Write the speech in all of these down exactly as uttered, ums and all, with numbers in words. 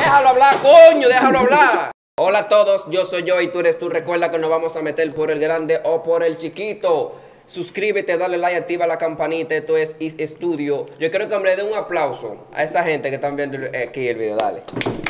Déjalo hablar, coño, déjalo hablar. Hola a todos, yo soy yo y tú eres tú. Recuerda que nos vamos a meter por el grande o por el chiquito. Suscríbete, dale like, activa la campanita. Esto es Is Studio. Yo quiero que me le dé un aplauso a esa gente que están viendo aquí el video. Dale.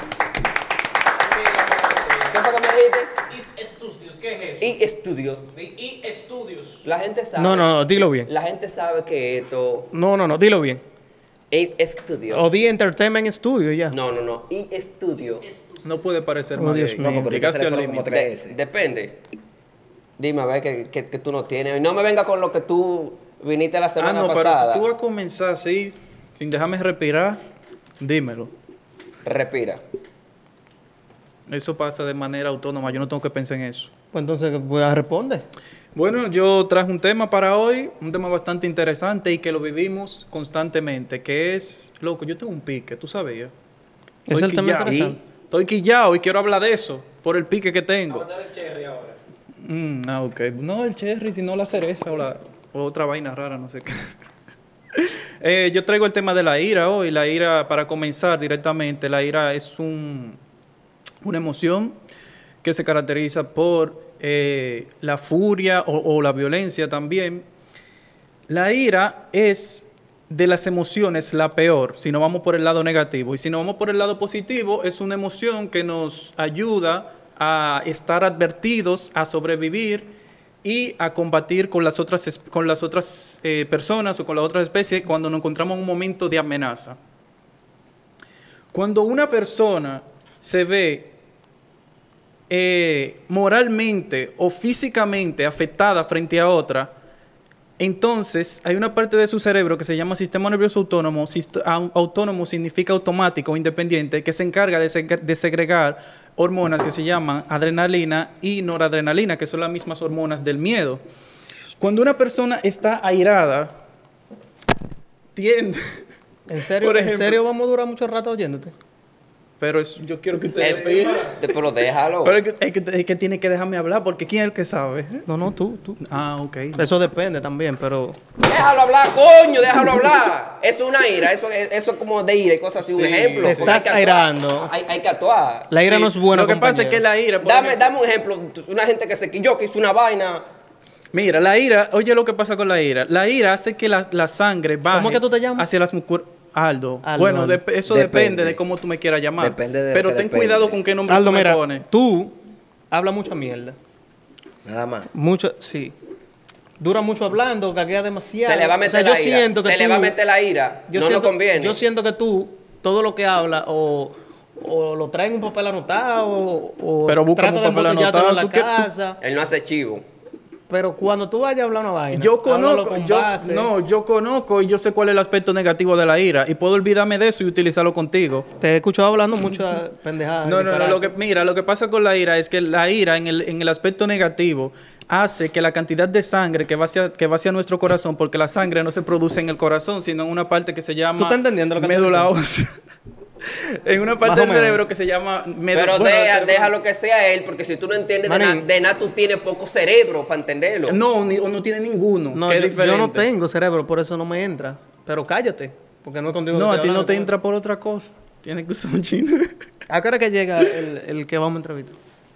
¿Qué fue que me dijiste? Is Studios, ¿qué es eso? I Studio. I Studios. La gente sabe. No, no, no, dilo bien. La gente sabe que esto. No, no, no, dilo bien. I Studio. O The Entertainment Studio, ya. No, no, no. I Studio. No puede parecer Oh, más Dios gay. mío. No, porque llegaste al límite. De- depende. Dime, a ver, que, que, que tú no tienes. Y no me venga con lo que tú viniste la Ah, semana no, pasada. pero si tú vas a comenzar así, sin dejarme respirar, dímelo. Respira. Eso pasa de manera autónoma, yo no tengo que pensar en eso. Pues entonces, pues a responde. Bueno, yo traje un tema para hoy, un tema bastante interesante y que lo vivimos constantemente, que es, loco, yo tengo un pique, ¿tú sabías? Es Estoy el tema quillao. interesante. Estoy quillado y quiero hablar de eso, por el pique que tengo. Vamos a dar el cherry ahora. Mm, ah, ok. No el cherry, sino la cereza o, la, o otra vaina rara, no sé qué. eh, yo traigo el tema de la ira hoy. La ira, para comenzar directamente, la ira es un, una emoción que se caracteriza por eh, la furia o, o la violencia también. La ira es de las emociones la peor, si no vamos por el lado negativo. Y si no vamos por el lado positivo, es una emoción que nos ayuda a estar advertidos, a sobrevivir y a combatir con las otras, con las otras eh, personas o con las otras especies cuando nos encontramos en un momento de amenaza. Cuando una persona se ve eh, moralmente o físicamente afectada frente a otra, entonces hay una parte de su cerebro que se llama sistema nervioso autónomo. Sist- autónomo significa automático o independiente, que se encarga de, seg- de segregar hormonas que se llaman adrenalina y noradrenalina, que son las mismas hormonas del miedo. Cuando una persona está airada, tiende... ¿En serio, Por ¿En ejemplo- serio vamos a durar mucho rato oyéndote? Pero es- yo quiero que ustedes Es, vean. pero déjalo. Pero es que, es, que, es que tiene que dejarme hablar, porque ¿quién es el que sabe? No, no, tú, tú. Ah, ok. Eso depende también, pero... Déjalo hablar, coño, déjalo hablar. Eso es una ira, eso, es- eso es como de ira y cosas así. Un Sí. ejemplo. Te porque hay estás que actuar. airando. Hay, hay que actuar. La ira Sí, no es buena, Lo que pasa es que la ira... por Dame, ejemplo- dame un ejemplo. Una gente que se quilló, que hizo una vaina. Mira, la ira, oye lo que pasa con la ira. La ira hace que la, la sangre baje. ¿Cómo que tú te llamas? Hacia las mucosas. Aldo. Aldo, Bueno, Aldo. dep- eso Depende. depende de cómo tú me quieras llamar. Depende de lo Pero que ten depende. cuidado con qué nombre Aldo, tú me mira, pones. tú hablas mucha mierda. Nada más. Mucho, sí. Dura mucho hablando, caguea demasiado. Se le va a O meter sea, la yo ira. siento que se le tú- va a meter la ira. yo no siento, nos conviene. Yo siento que tú, todo lo que hablas, o, o lo traes en un papel anotado, o, o Pero busca trata un de papel embotellártelo anotado, en la ¿tú qué- tú- casa. Él no hace chivo. Pero cuando tú vayas a hablar una vaina, Yo háblalo conozco, con yo, base. no, yo conozco y yo sé cuál es el aspecto negativo de la ira y puedo olvidarme de eso y utilizarlo contigo. Te he escuchado hablando mucha pendejada. No, no, no, disparate. lo que, mira, lo que pasa con la ira es que la ira en el, en el aspecto negativo hace que la cantidad de sangre que va, hacia, que va hacia nuestro corazón, porque la sangre no se produce en el corazón, sino en una parte que se llama ¿Tú estás entendiendo lo que te médula estoy ósea. En una Más parte o del menos. cerebro que se llama médula. Pero bueno, deja, el cerebro- deja lo que sea él, porque si tú no entiendes de nada, Manín. de nada tú tienes poco cerebro para entenderlo. No, ni, o no tiene ninguno. No, que es yo, diferente. yo no tengo cerebro, por eso no me entra. Pero cállate, porque no es contigo. No, que a ti estoy no te hablando. entra por otra cosa. Tienes que usar un chino. ¿A qué hora que llega el, el que vamos a entrevistar?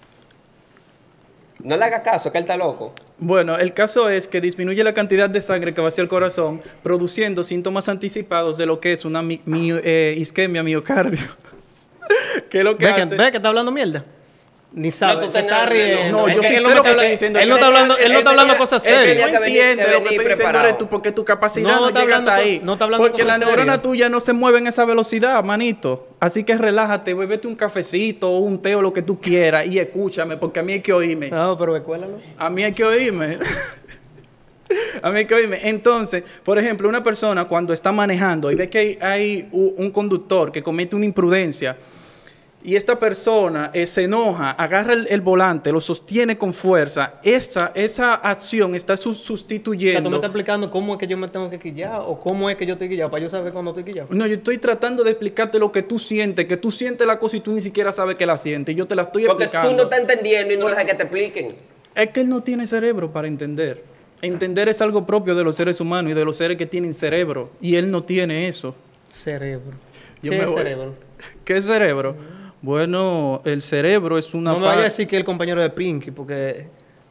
No le hagas caso, que él está loco. Bueno, el caso es que disminuye la cantidad de sangre que va hacia el corazón, produciendo síntomas anticipados de lo que es una mi- mi- eh, isquemia miocardio. ¿Qué es lo que ¿Ve que, hace? ve que está hablando mierda? Ni sabe, tú se te- está no, riendo. no, Es yo que sí él sé no me lo está que estoy habla- diciendo. Él no está Él hablando, él no tenía- está hablando él cosas tenía- él serias. No tenía que venir- entiende que lo que venir estoy diciendo preparado. eres tú, porque tu capacidad No, no, está llega hablando hasta co- ahí. no está hablando Porque la cosas neurona serias. tuya no se mueve en esa velocidad, manito. Así que relájate, bébete un cafecito o un té o lo que tú quieras y escúchame, porque a mí hay que oírme. No, pero recuérdalo. A mí hay que oírme. A mí hay que oírme. Entonces, por ejemplo, una persona cuando está manejando y ve que hay, hay u- un conductor que comete una imprudencia y esta persona eh, se enoja, agarra el, el volante, lo sostiene con fuerza, esa, esa acción está su- O sea, tú me sustituyendo. estás explicando cómo es que yo me tengo que quillar o cómo es que yo estoy quillado para yo saber cuándo estoy quillado. No, yo estoy tratando de explicarte lo que tú sientes, que tú sientes la cosa y tú ni siquiera sabes que la sientes. Yo te la estoy Porque explicando. tú no estás entendiendo y no dejas que te expliquen. Es que él no tiene cerebro para entender. Entender es algo propio de los seres humanos y de los seres que tienen cerebro. Y él no tiene eso. Cerebro. Yo ¿Qué me es voy. cerebro? ¿Qué es cerebro? Bueno, el cerebro es una No me vayas a parte... decir que el compañero de Pinky, porque...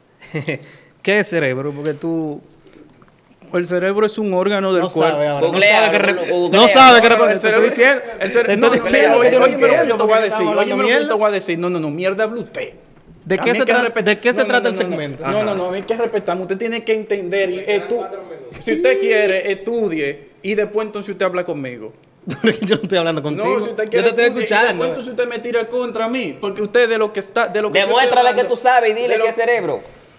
¿Qué es cerebro? Porque tú... El cerebro es un órgano del no cuerpo. sabe ahora. No Googlea, sabe que... no, rep- googlea. No sabe que... No, no, rep- el te cerebro- estoy diciendo... el cerebro- te no, estoy no, diciendo, oye, yo no oye, pero entiendo yo te voy a porque decir, estamos oye, hablando pero yo te mierda. voy a decir, no, no, no, mierda habla usted. ¿De A qué mí se hay que trata- respetar- de qué se no, no, trata no, el no, no. segmento? No, no, no, hay que respetarme. Usted tiene que entender. y estu- si usted quiere, estudie y después entonces usted habla conmigo. Porque yo no estoy hablando contigo. No, si usted yo quiere te estoy estudie, y escuchando. después entonces usted me tira contra mí, porque usted de lo que está, de lo que yo estoy Demuéstrale que hablando- tú sabes y dile de lo- que es cerebro.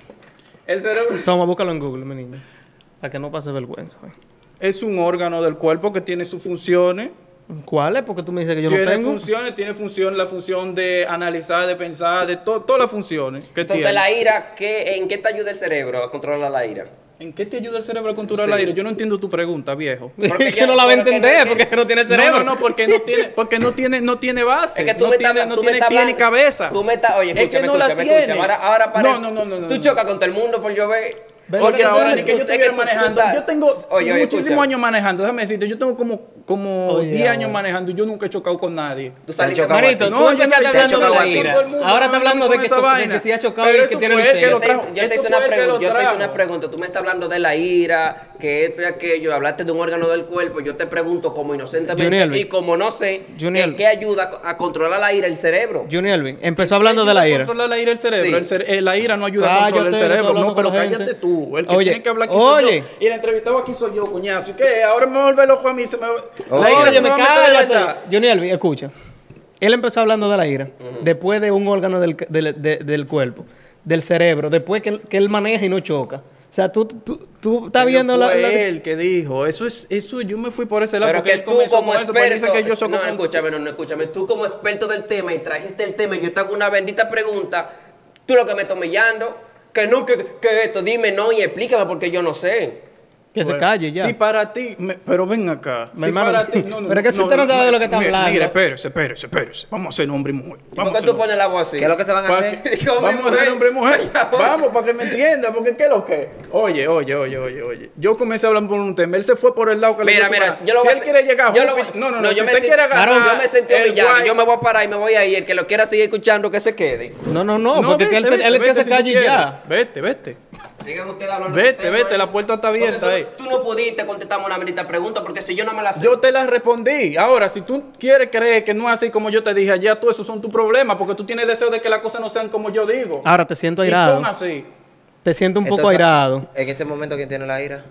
El cerebro Toma, búscalo en Google, mi niño. Para que no pase vergüenza. es un órgano del cuerpo que tiene sus funciones. ¿Cuál es? Porque tú me dices que yo tiene no tengo. funciones, tiene función, la función de analizar, de pensar, de to- todas las funciones que Entonces, tiene. la ira, ¿qué, ¿en qué te ayuda el cerebro a controlar la ira? ¿En qué te ayuda el cerebro a controlar Sí. el aire? Yo no entiendo tu pregunta, viejo. Porque que yo- no la va a porque no entender, entiendo. porque no tiene cerebro. No, no, no, porque no tiene, porque no tiene, no tiene base. Es que tú no me tiene, estás no tú me tiene estás pie ni hablando- cabeza. Tú me estás, oye, Es que escúchame, no la escúchame, tiene. escúchame. Ahora, ahora parece. No, no, no, no, Tú no. chocas contra el mundo por llover. Pero Oye, que ahora tú- ni que tú- yo es que estuviera tú- manejando. tú estás- Yo tengo Oye, oye, muchísimos escucha. años manejando. Déjame decirte, yo tengo como, como Oye, diez ahora. años manejando y yo nunca he chocado con nadie. Tú saliste chocado con- Manito, No, tú yo empezaste no te he hablando de chocado la a ti. ira. Todo el mundo Ahora no está me hablando con de que, esa cho- de vaina. que sí ha chocado Pero y eso que tiene fue él que licencia. lo Yo te trajo. hice- yo te Eso hice fue una él que pregunta, lo yo te hice trajo. una pregunta, tú me estás hablando de la ira, que esto y aquello, hablaste de un órgano del cuerpo, yo te pregunto como inocentemente Junior, y como no sé, Junior. ¿qué, qué ayuda a controlar la ira el cerebro? Junior Elvin empezó hablando de la ira. Controlar la ira el cerebro. Sí. El cere- eh, la ira no ayuda a Cállate, controlar el yo estoy cerebro. hablando No, pero con la gente. cállate tú. El que Oye, tiene que hablar aquí soy oye. yo. Y el entrevistado aquí soy yo, coñazo. ¿Y qué? Ahora me vuelve loco a mí. Se me... La ira Oye, se me va a meter de verdad. cállate. Junior Elvin, escucha. Él empezó hablando de la ira, después de un órgano del, del, de- del cuerpo, del cerebro, después que, él- que él maneja y no choca. O sea, tú, tú, tú estás Pero viendo la, fue la- él que dijo. Eso es, eso yo me fui por ese lado. Pero porque que él tú comenzó como con eso, porque experto, dice que yo soy no, como- escúchame, no, no, escúchame, tú como experto del tema y trajiste el tema y yo te hago una bendita pregunta, tú lo que me estás humillando, que no, que, que esto, dime no y explícame porque yo no sé. que se Bueno, calle ya. Si para ti, me- pero ven acá. Mi Si hermano, para ti, no, no, pero es que si usted no sabe de lo que está mire, hablando. Mire, espérese, espérese, espérese. Vamos a ser hombre y mujer. ¿Por Vamos a qué ser tú hombre. pones la voz así? ¿Qué es lo que se van a Para hacer? que- Digo, hombre y Vamos a ser mujer. hombre y mujer. Ya, Vamos, para que me entienda, porque ¿qué es lo que? Oye, oye, oye, oye, oye. Yo comencé a hablar por un tema. Él se fue por el lado que Mira, le dio mira, su gana. yo lo Si voy a él hacer- quiere llegar yo lo juntos- voy- No, no, no. no, Si yo me usted sent- quiere agarrar. yo me sentí el humillado, guay- yo me voy a parar y me voy a ir, el que lo quiera seguir escuchando que se quede. No, no, no, No, porque vete, que él, se- vete, él es que vete se si tú calle y quieres. ya. Vete, vete. Sigan ustedes hablando Vete, de ese tema, vete, ¿eh? la puerta está Porque abierta tú, ahí. tú no pudiste contestarme una bendita pregunta porque si yo no me la sé. Yo te la respondí. Ahora, si tú quieres creer que no es así como yo te dije, ya tú, esos son tus problemas, porque tú tienes deseo de que las cosas no sean como yo digo. Ahora te siento y airado. son así. Te siento un poco Entonces, airado. En este momento, ¿quién tiene la ira?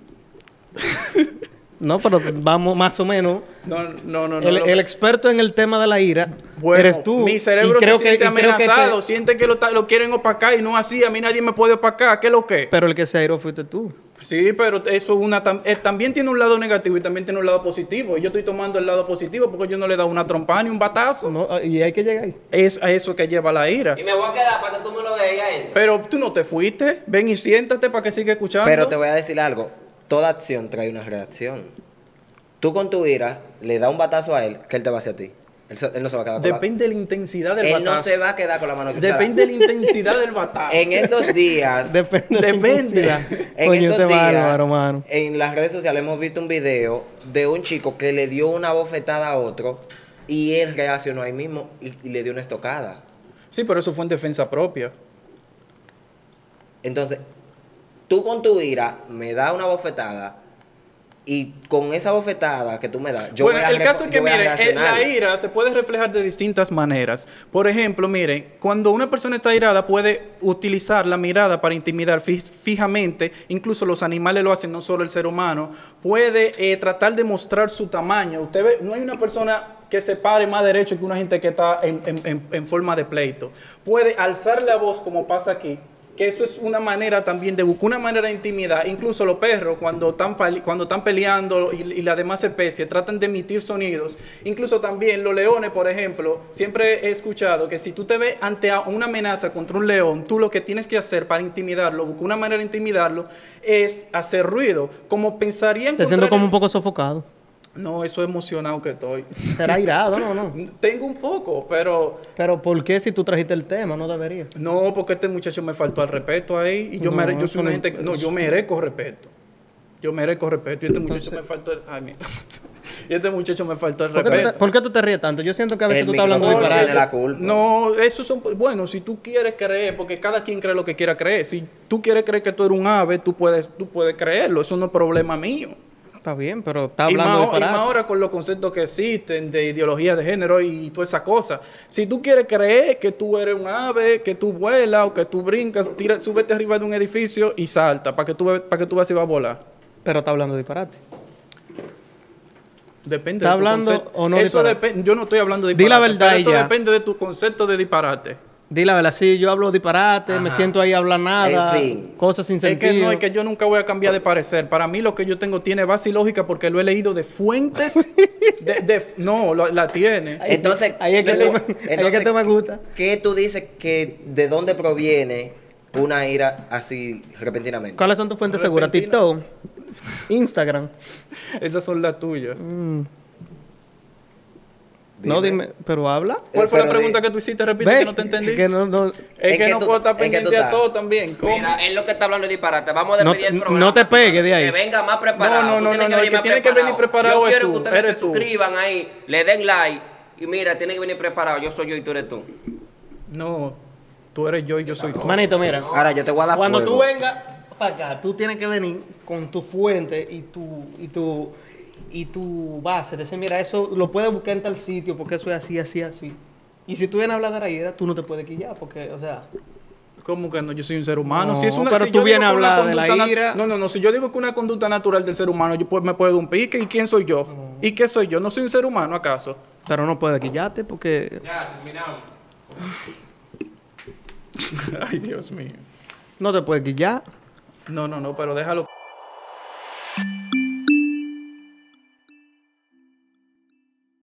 No, pero vamos más o menos. No, no, no. no El, lo- el experto en el tema de la ira Bueno, eres tú. Mi cerebro y creo se que- siente y creo que amenazado, te- siente que lo, ta- lo quieren opacar y no así. A mí nadie me puede opacar. ¿Qué es lo que? pero el que se airó fuiste tú. Sí, pero eso es una, tam- eh, también tiene un lado negativo y también tiene un lado positivo. Y yo estoy tomando el lado positivo porque yo no le he dado una trompa ni un batazo. No, y hay que llegar ahí. Es a eso que lleva la ira. Y me voy a quedar para que tú me lo dejes ahí. Pero tú no te fuiste. Ven y siéntate para que siga escuchando. Pero te voy a decir algo. Toda acción trae una reacción. Tú con tu ira le das un batazo a él, que él te va hacia ti. Él, se- él no se va a quedar con Depende de la intensidad la... del Él no batazo. se va a quedar con la mano cruzada. Depende de la intensidad del batazo. En estos días... Depende. de la Depende. intensidad. En Coño, estos este días, bárbaro, mano. en las redes sociales hemos visto un video de un chico que le dio una bofetada a otro y él reaccionó ahí mismo y, y le dio una estocada. Sí, pero eso fue en defensa propia. Entonces, tú con tu ira me das una bofetada y con esa bofetada que tú me das, yo bueno, voy a el repo- caso es que, yo voy a miren, eh, reaccionar. la ira se puede reflejar de distintas maneras. Por ejemplo, miren, cuando una persona está irada, puede utilizar la mirada para intimidar fi- fijamente. Incluso los animales lo hacen, no solo el ser humano. Puede eh, tratar de mostrar su tamaño. Usted ve, no hay una persona que se pare más derecho que una gente que está en, en- en- en forma de pleito. Puede alzar la voz como pasa aquí. Que eso es una manera también de buscar una manera de intimidar. Incluso los perros, cuando están, pali- cuando están peleando y, y las demás especies, tratan de emitir sonidos. Incluso también los leones, por ejemplo, siempre he escuchado que si tú te ves ante a- una amenaza contra un león, tú lo que tienes que hacer para intimidarlo, buscar una manera de intimidarlo, es hacer ruido. Como pensarían... Te siento como un poco sofocado. No, eso es emocionado que estoy. Será airado, no, no. Tengo un poco, pero... Pero ¿por qué si tú trajiste el tema? No debería. No, porque este muchacho me faltó al respeto ahí y yo, No, mere- yo eso soy una no- gente, no, yo merezco respeto. Yo merezco respeto y este muchacho me faltó, el- ay, mira. Y este muchacho me faltó el ¿Por qué, tú respeto. te, por qué tú te ríes tanto? Yo siento que a veces El tú estás hablando micrófono disparate. tiene la culpa. No, eso son... Bueno, si tú quieres creer, porque cada quien cree lo que quiera creer. Si tú quieres creer que tú eres un ave, tú puedes, tú puedes creerlo. Eso no es problema mío. Está bien, pero está Y hablando más, y disparate. más ahora con los conceptos que existen de ideología de género y toda esa cosa. Si tú quieres creer que tú eres un ave, que tú vuelas o que tú brincas, tira, súbete arriba de un edificio y salta para que tú, ve- para que tú veas si vas a volar. Pero está hablando disparate. Depende ¿Está de tu hablando concepto. o no Eso disparate? depende. Yo no estoy hablando de Di disparate. la verdad pero eso y ya. depende de tu concepto de disparate. Di la verdad, sí, yo hablo disparate, me Ajá. siento ahí a hablar nada, En fin. cosas sin Es sentido. que no, es que yo nunca voy a cambiar de parecer. Para mí lo que yo tengo tiene base y lógica porque lo he leído de fuentes. de, de- no, lo- la tiene. Entonces, Ahí es que, no, tú me- ahí es que entonces, tú me gusta. ¿qué tú dices que de dónde proviene una ira así repentinamente? ¿Cuáles son tus fuentes seguras? Repentina. TikTok, Instagram. Esas son las tuyas. No, Dime. dime, pero habla. ¿Cuál fue la Pero pregunta di- que tú hiciste? Repite Ve, que no te entendí. que no, no, Es ¿En que qué no tú- puedo estar en qué tú pendiente a estás? todo también. ¿Cómo? Mira, es lo que está hablando disparate. Vamos a No despedir te- el programa. no te pegues de ahí. Que venga más preparado. No, no, Tú no, tienes no, que el venir que más tiene que venir preparado Yo es quiero tú, que ustedes eres se tú. suscriban ahí, le den like. Y mira, tienen que venir preparados. Yo soy yo y tú eres tú. No, tú eres yo y yo soy tú. manito, mira. Ahora yo te voy a dar Cuando fuego. tú vengas para acá, tú tienes que venir con tu fuente y tu y tu y tu base. Decir, mira, eso lo puedes buscar en tal sitio porque eso es así, así, así. Y si tú vienes a hablar de la ira, tú no te puedes quillar porque, o sea, ¿Cómo que no? Yo soy un ser humano. No, si es una, pero si tú yo digo vienes a que una hablar de la conducta na- ira. No, no, no. Si yo digo que una conducta natural del ser humano, yo pues, me puedo dar un pique. ¿Y quién soy yo? ¿Y qué soy yo? ¿No soy un ser humano acaso? pero no puedes quillarte porque Ya, terminamos. Ay, Dios mío. no te puedes quillar. No, no, no, pero déjalo.